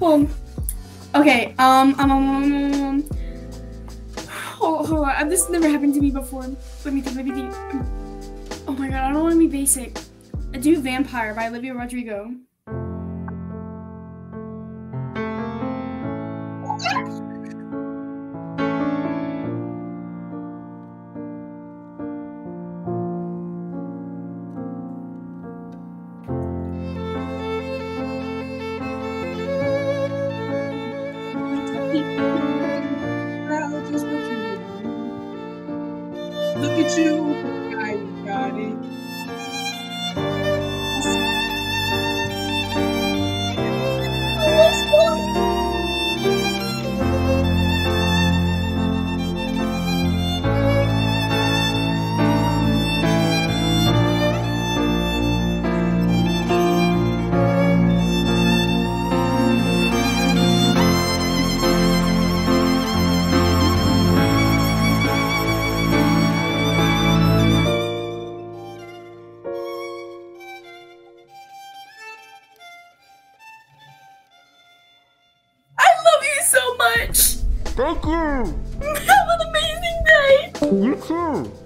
Well, okay. Hold on. This never happened to me before. Let me think. Oh my god, I don't want to be basic. I do Vampire by Olivia Rodrigo. Look at you. I got it. So much. Thank you. Have an amazing day. You too.